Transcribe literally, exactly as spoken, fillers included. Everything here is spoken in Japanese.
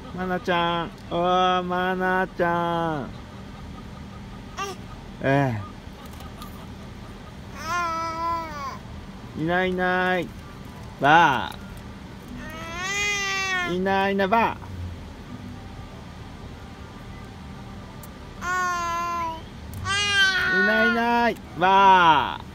まなちゃん、おー、まなちゃん。ええ。いないいない。ばあ。いないいないばあ。いないいないばあ。